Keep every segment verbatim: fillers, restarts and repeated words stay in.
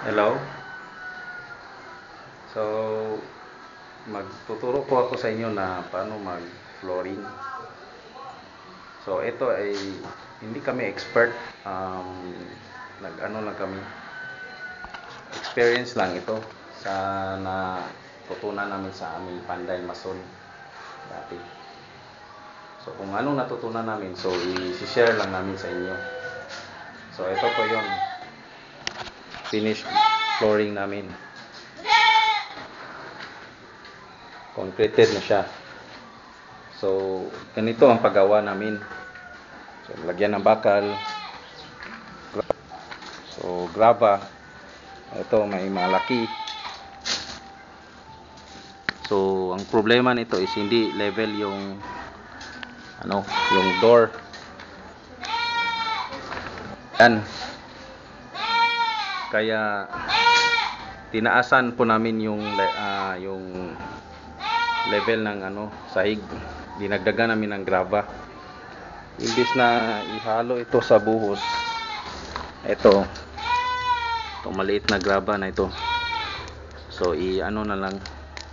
Hello. So, magtuturo po ako sa inyo na paano mag-flooring. So, ito ay hindi kami expert. Um, nag-ano lang kami. Experience lang ito sa natutunan namin sa aming Panday Mason dati. So, kung anong natutunan namin, so i-share lang namin sa inyo. So, ito po yon finished flooring namin. Concreted na siya. So, ganito ang paggawa namin. So, lagyan ng bakal. So, graba. Ito, may malaki. So, ang problema nito is hindi level yung ano, yung door. Yan. Kaya tinaasan po namin yung uh, yung level ng ano, sahig. Dinagdagan namin ng graba. Imbis na ihalo ito sa buhos, ito itong maliit na graba na ito, so i-ano na lang,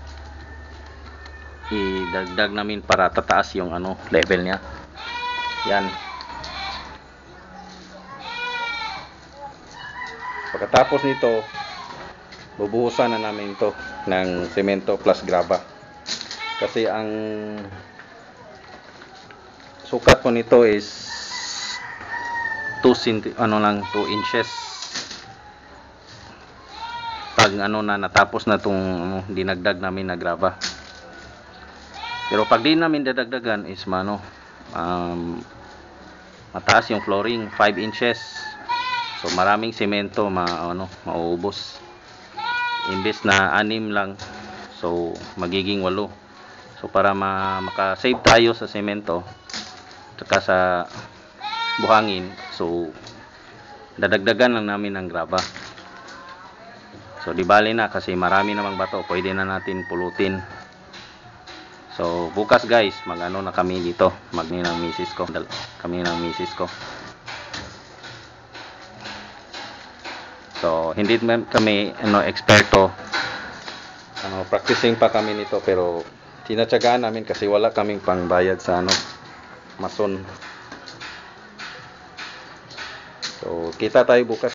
idagdag namin para tataas yung ano, level niya. Yan. Pagkatapos nito, bubuhusan na namin ito ng semento plus graba. Kasi ang sukat po nito is two centi ano lang two inches. Pag ano na natapos na tong ano, dinagdag namin na graba. Pero pag di namin dadagdagan is mano um, mataas yung flooring, five inches. So maraming semento ma ano mauubos. Imbes na anim lang, so magiging walo. So para ma maka-save tayo sa semento tsaka sa buhangin, so dadagdagan lang namin ng graba. So di bali na kasi marami namang bato, pwede na natin pulutin. So bukas guys, mag-ano na kami dito, magni ng misis ko, kami ng misis ko. So hindi kami ano eksperto, ano practicing pa kami nito, pero tinatsagaan namin kasi wala kaming pangbayad sa ano mason. So kita tayo bukas.